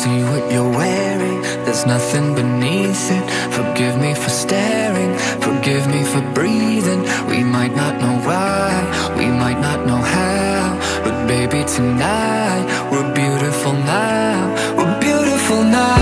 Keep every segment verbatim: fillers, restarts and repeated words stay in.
see what you're wearing, there's nothing beneath it. Forgive me for staring, forgive me for breathing. We might not know why, we might not know how, but baby tonight, we're beautiful now, we're beautiful now.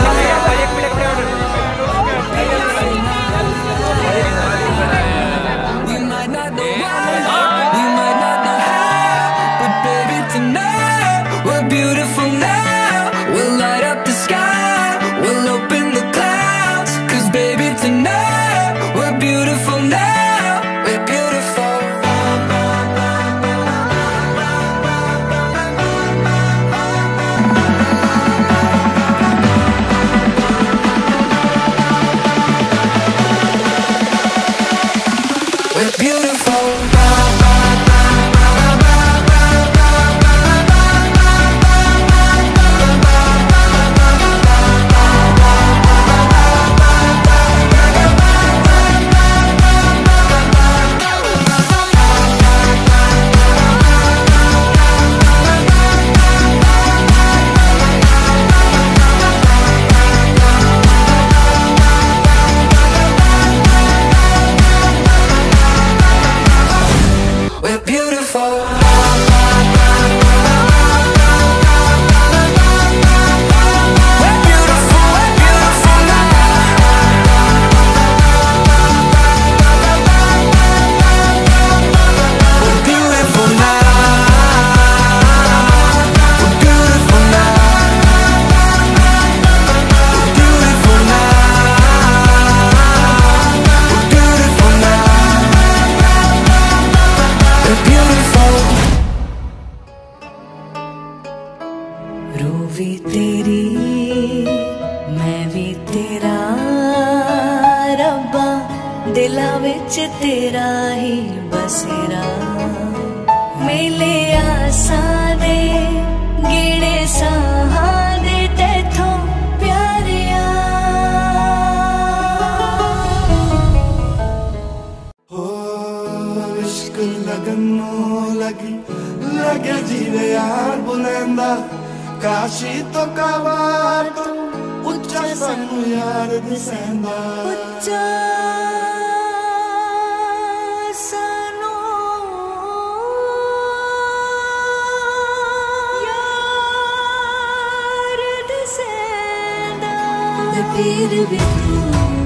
We might not know why, we might not know how, but baby tonight, we're beautiful now. We'll light up the sky, we'll open the clouds, 'cause baby tonight, we're beautiful now, we're beautiful. We're beautiful. We're beautiful. रूह भी तेरी मैं भी तेरा रब्बा, दिला विच तेरा ही बसेरा। मेले आसां दे गिणे साहां दे तेथों प्यारिया। हो इश्क लगन लगी लगे जीवे यार बुलंदा, काशी तो काबा तो उच्चा सानू यार दिसेंदा। उच्चा सानू यार दिसेंदा। पीर भी तू